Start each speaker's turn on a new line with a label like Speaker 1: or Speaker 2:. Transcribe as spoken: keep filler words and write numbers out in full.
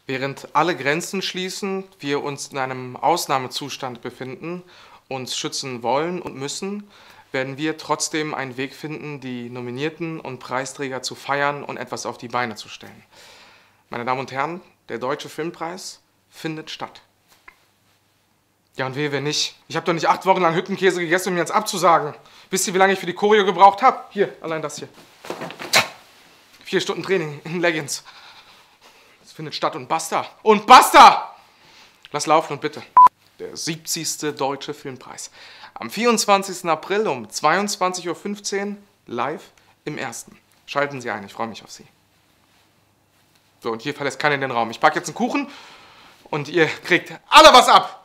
Speaker 1: Während alle Grenzen schließen, wir uns in einem Ausnahmezustand befinden, uns schützen wollen und müssen, werden wir trotzdem einen Weg finden, die Nominierten und Preisträger zu feiern und etwas auf die Beine zu stellen. Meine Damen und Herren, der Deutsche Filmpreis findet statt. Ja, und wehe, wenn nicht. Ich habe doch nicht acht Wochen lang Hüttenkäse gegessen, um mir jetzt abzusagen. Wisst ihr, wie lange ich für die Choreo gebraucht habe? Hier, allein das hier. Vier Stunden Training in Leggings. Es findet statt und basta. Und basta! Lass laufen und bitte. Der siebzigste Deutsche Filmpreis. Am vierundzwanzigsten April um zweiundzwanzig Uhr fünfzehn live im Ersten. Schalten Sie ein, ich freue mich auf Sie. So, und hier verlässt keiner den Raum. Ich backe jetzt einen Kuchen und ihr kriegt alle was ab.